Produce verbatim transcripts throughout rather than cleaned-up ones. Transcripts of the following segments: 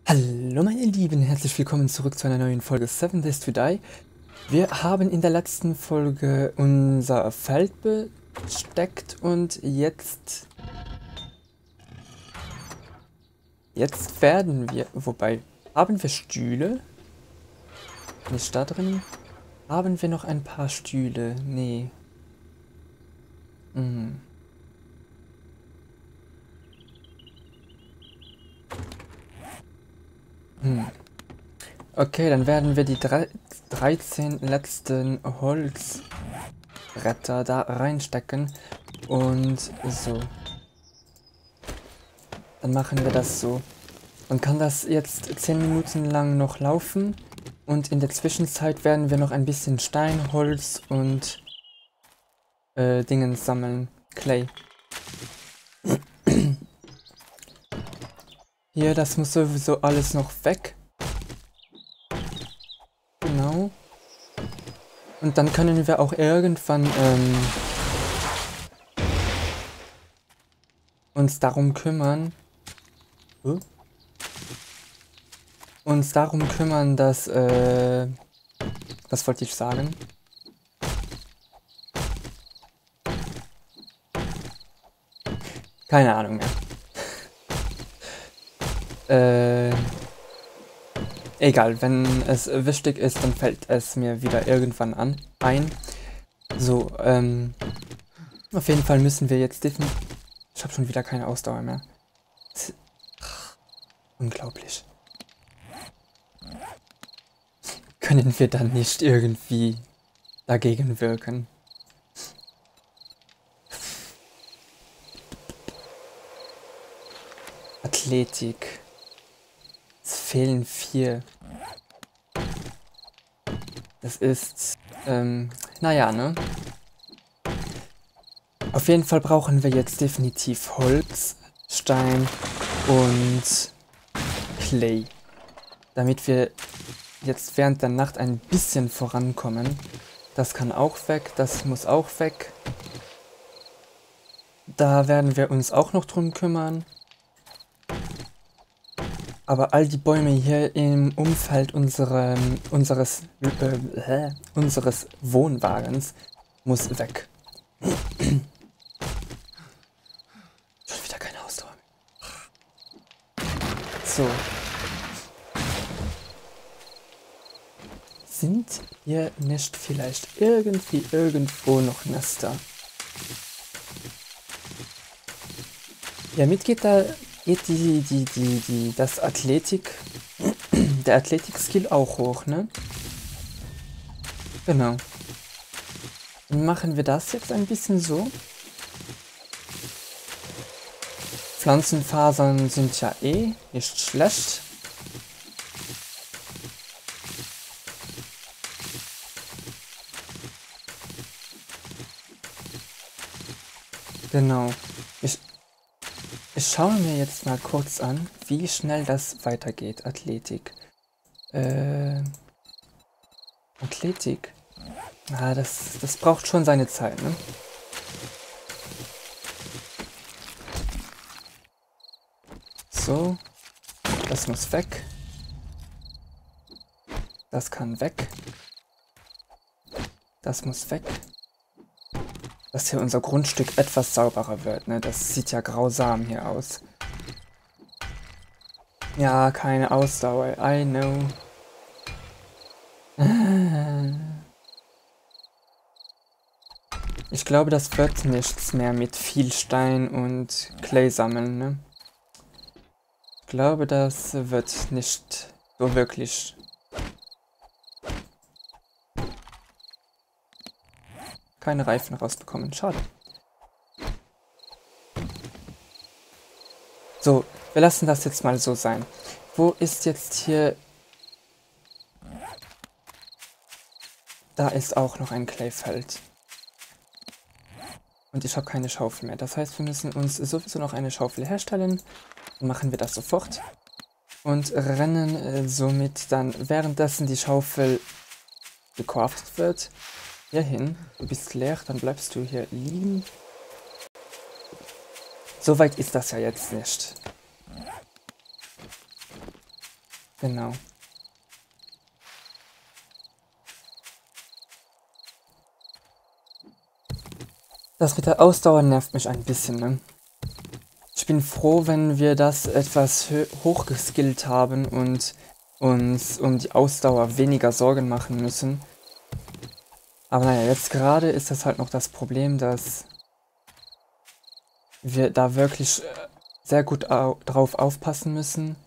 Hallo meine Lieben, herzlich willkommen zurück zu einer neuen Folge Seven Days to Die. Wir haben in der letzten Folge unser Feld besteckt und jetzt... Jetzt werden wir... Wobei, haben wir Stühle? Nicht da drin? Haben wir noch ein paar Stühle? Nee. Hm. Hm. Okay, dann werden wir die drei, dreizehn letzten Holzbretter da reinstecken. Und so. Dann machen wir das so. Man kann das jetzt zehn Minuten lang noch laufen. Und in der Zwischenzeit werden wir noch ein bisschen Stein, Holz und äh, Dingen sammeln. Clay. Hier, das muss sowieso alles noch weg. Genau. Und dann können wir auch irgendwann ähm, uns darum kümmern. Huh? Uns darum kümmern, dass, äh, was wollte ich sagen? Keine Ahnung mehr. äh, egal, wenn es wichtig ist, dann fällt es mir wieder irgendwann an, ein. So, ähm, auf jeden Fall müssen wir jetzt definitiv... Ich habe schon wieder keine Ausdauer mehr. Unglaublich. Können wir dann nicht irgendwie dagegen wirken? Athletik. Es fehlen vier. Das ist, ähm, naja, ne? Auf jeden Fall brauchen wir jetzt definitiv Holz, Stein und Clay. Damit wir jetzt während der Nacht ein bisschen vorankommen. Das kann auch weg, das muss auch weg. Da werden wir uns auch noch drum kümmern. Aber all die Bäume hier im Umfeld unserem, unseres, äh, unseres Wohnwagens muss weg. Schon wieder keine Ausdauer mehr. So. Sind hier nicht vielleicht irgendwie irgendwo noch Nester? Ja, mit geht da geht die, die, die, die, das Athletik, der Athletik-Skill auch hoch, ne? Genau. Dann machen wir das jetzt ein bisschen so. Pflanzenfasern sind ja eh nicht schlecht. Genau. Ich, ich schaue mir jetzt mal kurz an, wie schnell das weitergeht. Athletik. Äh, Athletik. Ah, das, das braucht schon seine Zeit, ne? So. Das muss weg. Das kann weg. Das muss weg. Dass hier unser Grundstück etwas sauberer wird, ne? Das sieht ja grausam hier aus. Ja, keine Ausdauer, I know. Ich glaube, das wird nichts mehr mit viel Stein und Clay sammeln, ne? Ich glaube, das wird nicht so wirklich... Keine Reifen rausbekommen, schade. So, wir lassen das jetzt mal so sein. Wo ist jetzt hier... Da ist auch noch ein Clayfeld. Und ich habe keine Schaufel mehr. Das heißt, wir müssen uns sowieso noch eine Schaufel herstellen. Dann machen wir das sofort. Und rennen äh, somit dann, währenddessen die Schaufel gecraftet wird, hier hin. Du bist leer, dann bleibst du hier liegen. So weit ist das ja jetzt nicht. Genau. Das mit der Ausdauer nervt mich ein bisschen, ne? Ich bin froh, wenn wir das etwas hochgeskillt haben und uns um die Ausdauer weniger Sorgen machen müssen. Aber naja, jetzt gerade ist das halt noch das Problem, dass wir da wirklich sehr gut au drauf aufpassen müssen.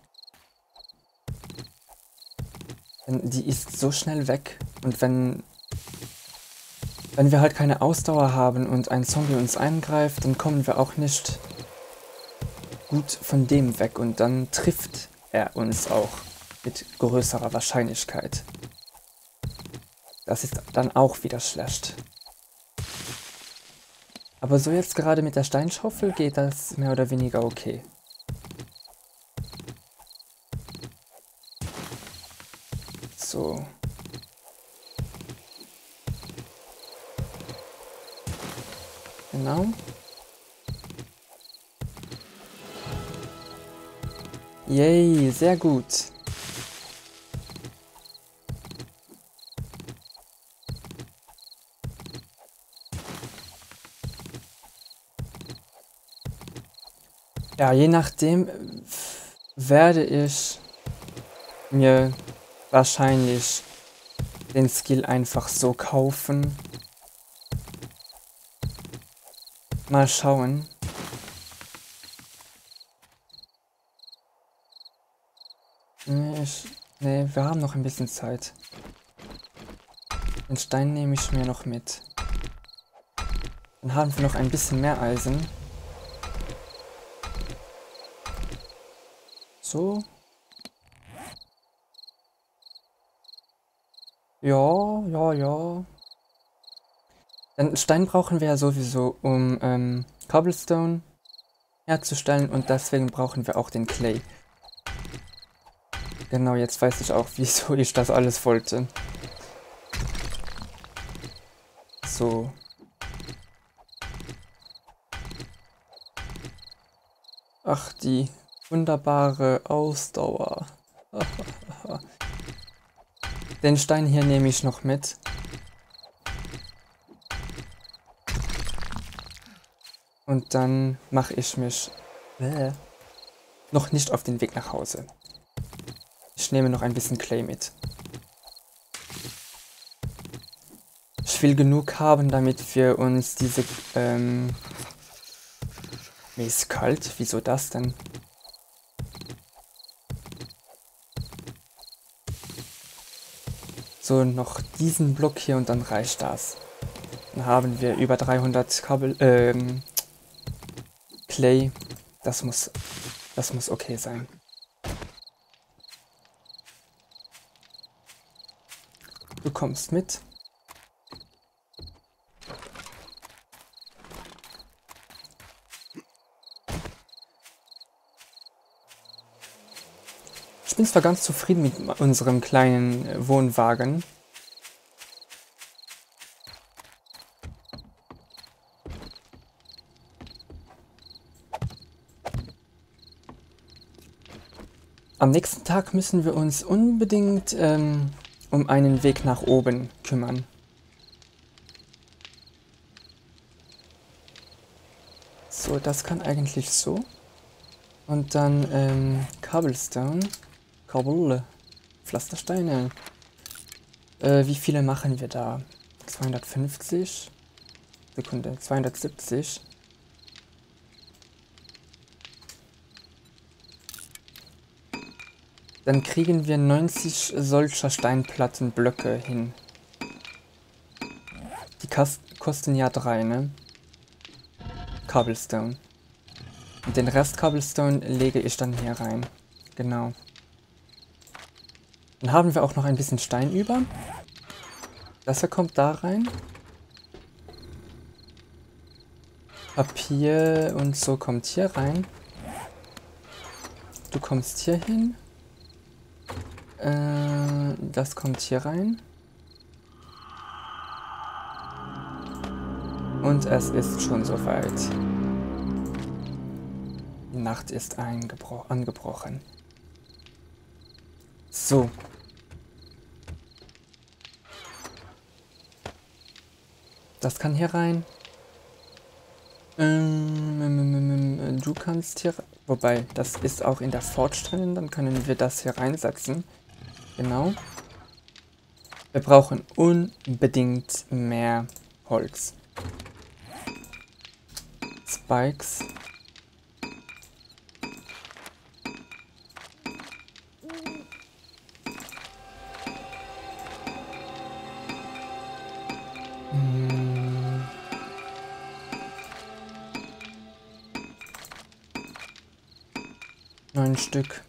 Denn die ist so schnell weg. Und wenn, wenn wir halt keine Ausdauer haben und ein Zombie uns eingreift, dann kommen wir auch nicht gut von dem weg. Und dann trifft er uns auch mit größerer Wahrscheinlichkeit. Das ist dann auch wieder schlecht. Aber so jetzt gerade mit der Steinschaufel geht das mehr oder weniger okay. So. Genau. Yay, sehr gut. Ja, je nachdem werde ich mir wahrscheinlich den Skill einfach so kaufen. Mal schauen. Nee, ich, nee, wir haben noch ein bisschen Zeit. Den Stein nehme ich mir noch mit. Dann haben wir noch ein bisschen mehr Eisen. So. Ja, ja, ja. Den Stein brauchen wir ja sowieso, um ähm, Cobblestone herzustellen und deswegen brauchen wir auch den Clay. Genau, jetzt weiß ich auch, wieso ich das alles wollte. So. Ach, die wunderbare Ausdauer. Den Stein hier nehme ich noch mit. Und dann mache ich mich äh, noch nicht auf den Weg nach Hause. Ich nehme noch ein bisschen Clay mit. Ich will genug haben, damit wir uns diese... Ähm, mir ist kalt, wieso das denn? So, noch diesen Block hier und dann reicht das. Dann haben wir über dreihundert Kabel, ähm, Clay. Das muss, das muss okay sein. Du kommst mit. Ich bin zwar ganz zufrieden mit unserem kleinen Wohnwagen. Am nächsten Tag müssen wir uns unbedingt ähm, um einen Weg nach oben kümmern. So, das kann eigentlich so. Und dann ähm, Cobblestone. Kabel, Pflastersteine. Äh, wie viele machen wir da? zweihundertfünfzig. Sekunde, zweihundertsiebzig. Dann kriegen wir neunzig solcher Steinplattenblöcke hin. Die kosten ja drei, ne? Cobblestone. Und den Rest Cobblestone lege ich dann hier rein. Genau. Dann haben wir auch noch ein bisschen Stein über. Das hier kommt da rein. Papier und so kommt hier rein. Du kommst hier hin. Äh, das kommt hier rein. Und es ist schon soweit. Die Nacht ist angebrochen. So. Das kann hier rein. Ähm, ähm, ähm, ähm, du kannst hier... Wobei, das ist auch in der Forge drin. Dann können wir das hier reinsetzen. Genau. Wir brauchen unbedingt mehr Holz. Spikes. Hm. Neun Stück.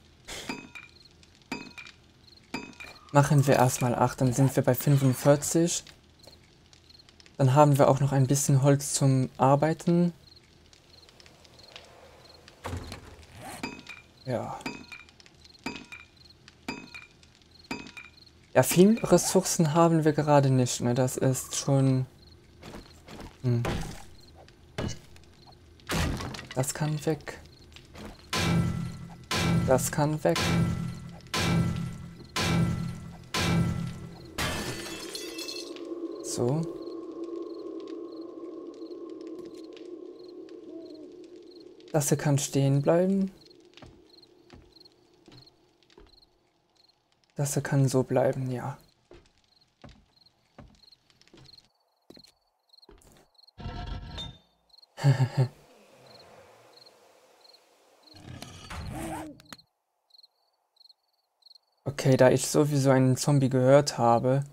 Machen wir erstmal acht, dann sind wir bei fünfundvierzig. Dann haben wir auch noch ein bisschen Holz zum Arbeiten. Ja. Ja, viel Ressourcen haben wir gerade nicht, ne? Das ist schon... Hm. Das kann weg. Das kann weg. So. Das hier kann stehen bleiben. Das hier kann so bleiben, ja. Okay, da ich sowieso einen Zombie gehört habe.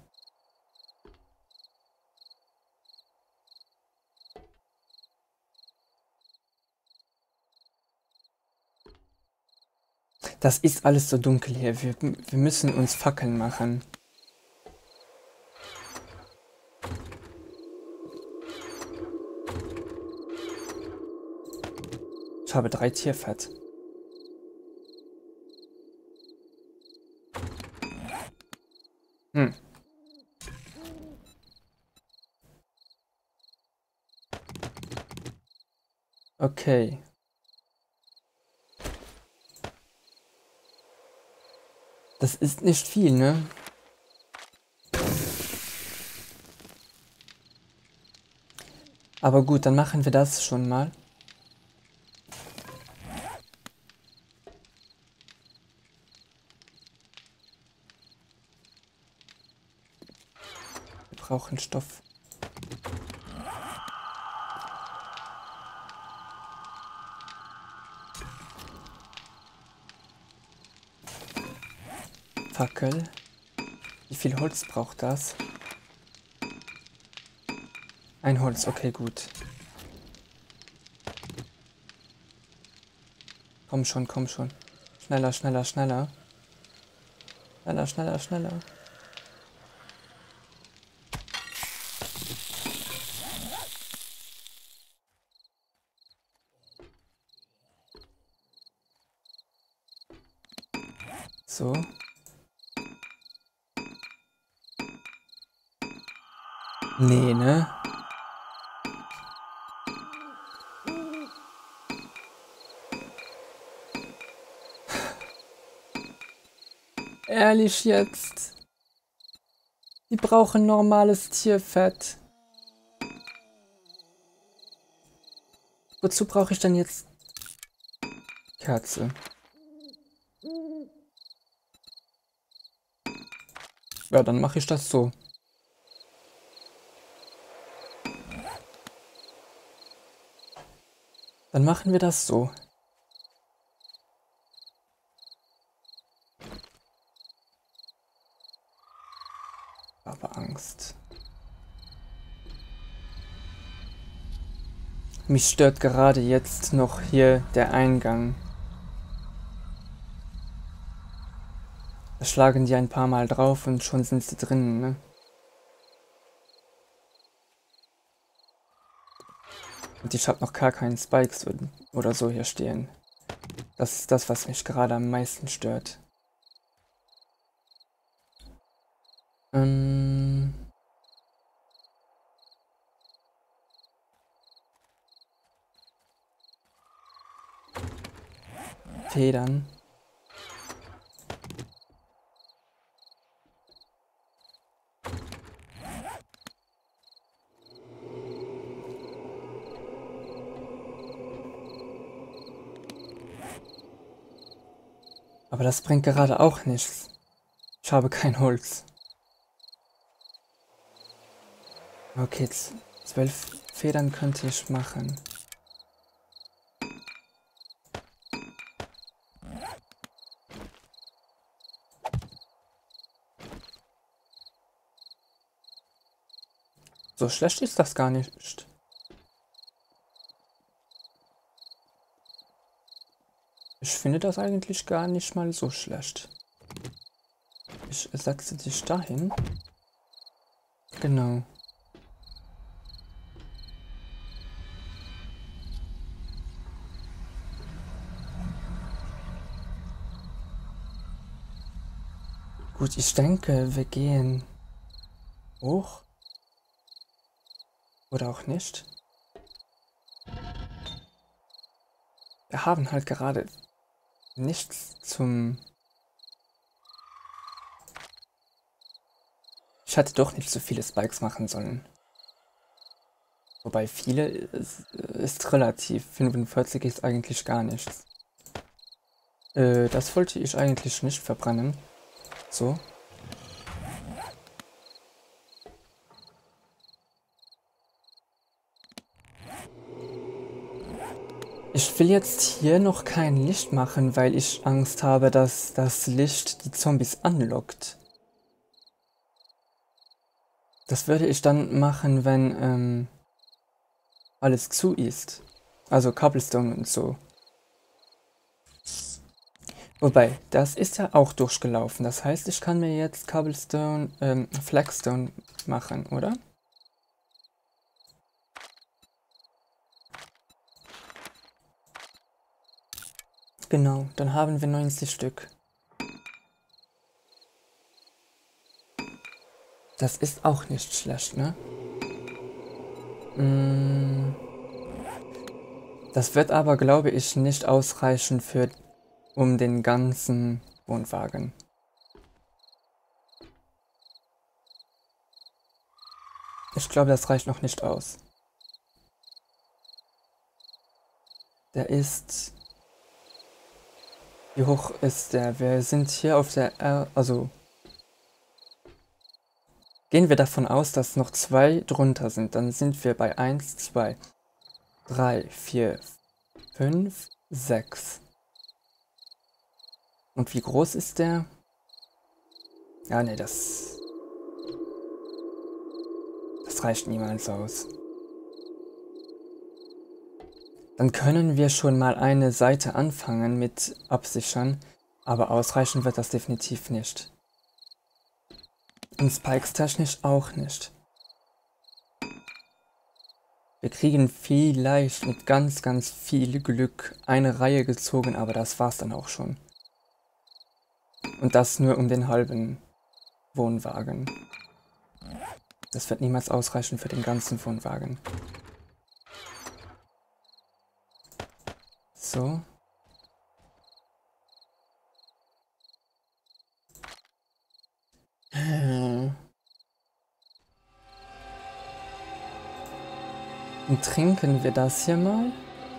Das ist alles so dunkel hier. Wir, wir müssen uns Fackeln machen. Ich habe drei Tierfett. Hm. Okay. Das ist nicht viel, ne? Aber gut, dann machen wir das schon mal. Wir brauchen Stoff. Fackel. Wie viel Holz braucht das? Ein Holz, okay, gut. Komm schon, komm schon. Schneller, schneller, schneller. Schneller, schneller, schneller. So. Nee, ne? Ehrlich jetzt? Die brauchen normales Tierfett. Wozu brauche ich denn jetzt Kerze? Ja, dann mache ich das so. Dann machen wir das so. Aber Angst. Mich stört gerade jetzt noch hier der Eingang. Da schlagen die ein paar Mal drauf und schon sind sie drinnen, ne? Und ich habe noch gar keinen Spikes oder so hier stehen. Das ist das, was mich gerade am meisten stört. Ähm... Federn. Aber das bringt gerade auch nichts. Ich habe kein Holz. Okay, zwölf Federn könnte ich machen. So schlecht ist das gar nicht. Ich finde das eigentlich gar nicht mal so schlecht. Ich setze dich dahin. Genau. Gut, ich denke, wir gehen hoch. Oder auch nicht. Wir haben halt gerade nichts zum... Ich hätte doch nicht so viele Spikes machen sollen. Wobei viele ist, ist relativ. fünfundvierzig ist eigentlich gar nichts. Äh, das wollte ich eigentlich nicht verbrennen. So. Ich will jetzt hier noch kein Licht machen, weil ich Angst habe, dass das Licht die Zombies anlockt. Das würde ich dann machen, wenn ähm, alles zu ist. Also Cobblestone und so. Wobei, das ist ja auch durchgelaufen. Das heißt, ich kann mir jetzt Cobblestone, ähm, Flagstone machen, oder? Genau, dann haben wir neunzig Stück. Das ist auch nicht schlecht, ne? Mm, das wird aber, glaube ich, nicht ausreichen für, um den ganzen Wohnwagen. Ich glaube, das reicht noch nicht aus. Der ist... Wie hoch ist der? Wir sind hier auf der R... Also... Gehen wir davon aus, dass noch zwei drunter sind. Dann sind wir bei eins, zwei, drei, vier, fünf, sechs. Und wie groß ist der? Ja, ne, das... Das reicht niemals aus. Dann können wir schon mal eine Seite anfangen mit absichern, aber ausreichen wird das definitiv nicht. Und Spikes technisch auch nicht. Wir kriegen vielleicht mit ganz, ganz viel Glück eine Reihe gezogen, aber das war's dann auch schon. Und das nur um den halben Wohnwagen. Das wird niemals ausreichen für den ganzen Wohnwagen. So. Und trinken wir das hier mal?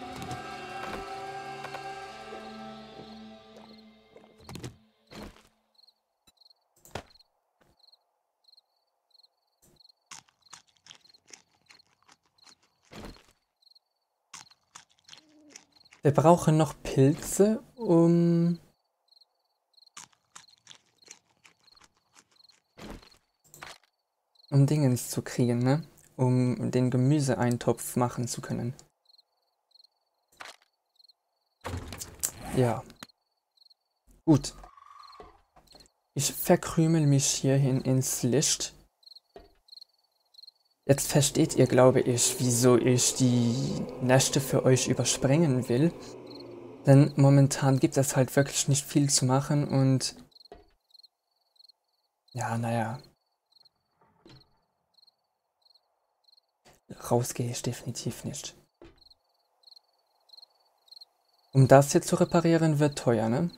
Wir brauchen noch Pilze, um... um Dingens zu kriegen, ne? Um den Gemüseeintopf machen zu können. Ja. Gut. Ich verkrümel mich hierhin ins Licht. Jetzt versteht ihr, glaube ich, wieso ich die Nächte für euch überspringen will. Denn momentan gibt es halt wirklich nicht viel zu machen und... Ja, naja. Raus gehe ich definitiv nicht. Um das hier zu reparieren, wird teuer, ne?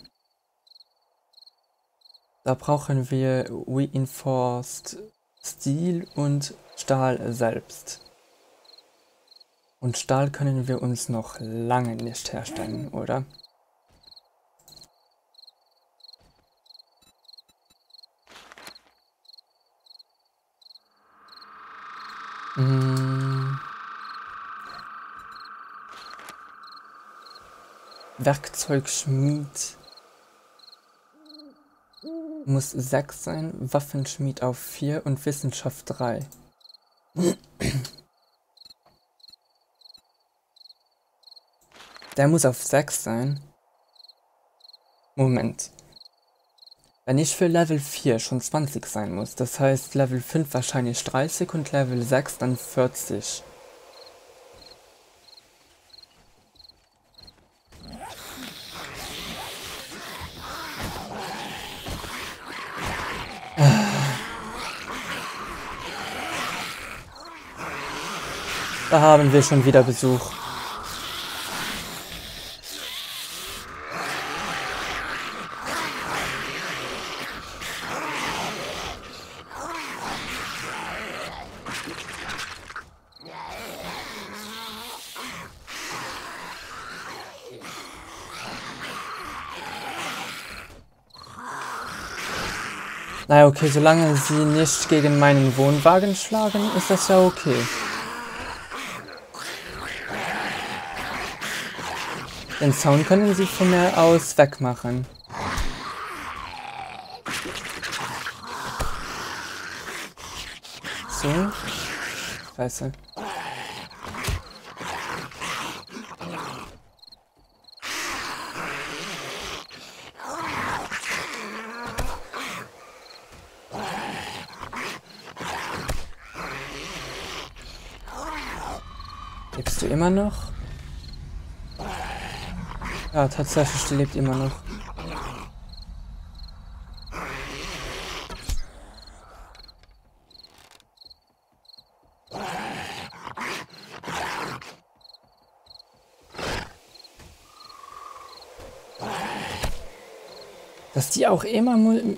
Da brauchen wir Reinforced Steel und Stahl selbst. Und Stahl können wir uns noch lange nicht herstellen, oder? Hm. Werkzeugschmied muss sechs sein, Waffenschmied auf vier und Wissenschaft drei. Der muss auf sechs sein. Moment. Wenn ich für Level vier schon zwanzig sein muss, das heißt Level fünf wahrscheinlich dreißig und Level sechs dann vierzig. Da haben wir schon wieder Besuch. Naja, okay, solange sie nicht gegen meinen Wohnwagen schlagen, ist das ja okay. Den Sound können sie von mir aus wegmachen. So. Scheiße. Lebst du immer noch? Ja, tatsächlich, die lebt immer noch. Dass die auch immer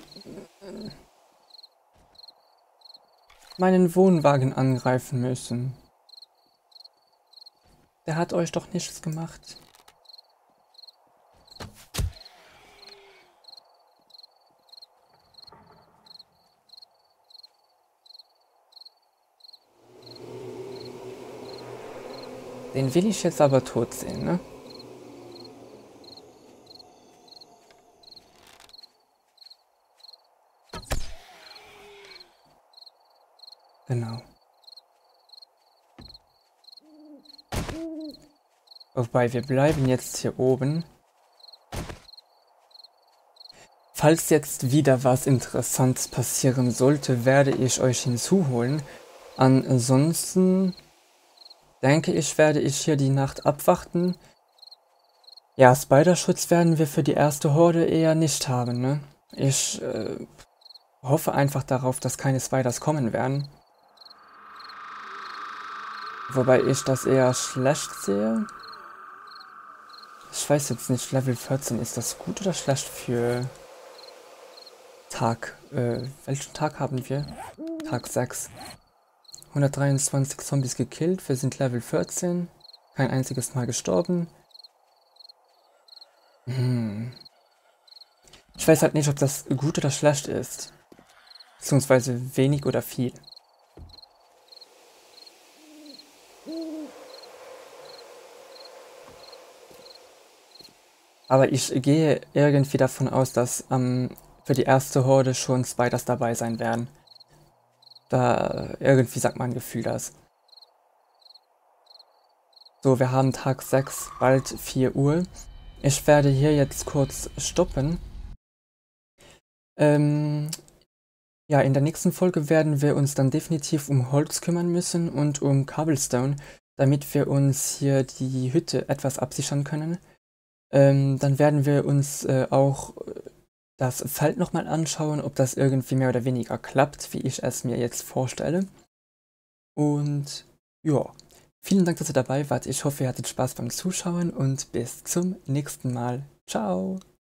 meinen Wohnwagen angreifen müssen. Der hat euch doch nichts gemacht. Den will ich jetzt aber tot sehen, ne? Genau. Wobei, wir bleiben jetzt hier oben. Falls jetzt wieder was Interessantes passieren sollte, werde ich euch hinzuholen. Ansonsten denke ich, werde ich hier die Nacht abwarten. Ja, Spiderschutz werden wir für die erste Horde eher nicht haben, ne? Ich äh, hoffe einfach darauf, dass keine Spiders kommen werden. Wobei ich das eher schlecht sehe. Ich weiß jetzt nicht, Level vierzehn, ist das gut oder schlecht für Tag? Äh, welchen Tag haben wir? Tag sechs. hundertdreiundzwanzig Zombies gekillt, wir sind Level vierzehn. Kein einziges Mal gestorben. Hm. Ich weiß halt nicht, ob das gut oder schlecht ist. Beziehungsweise wenig oder viel. Aber ich gehe irgendwie davon aus, dass ähm, für die erste Horde schon Spiders dabei sein werden. Da irgendwie sagt mein Gefühl das. So, wir haben Tag sechs, bald vier Uhr. Ich werde hier jetzt kurz stoppen. Ähm, ja, in der nächsten Folge werden wir uns dann definitiv um Holz kümmern müssen und um Cobblestone, damit wir uns hier die Hütte etwas absichern können. Ähm, dann werden wir uns äh, auch das Feld nochmal anschauen, ob das irgendwie mehr oder weniger klappt, wie ich es mir jetzt vorstelle. Und ja, vielen Dank, dass ihr dabei wart. Ich hoffe, ihr hattet Spaß beim Zuschauen und bis zum nächsten Mal. Ciao!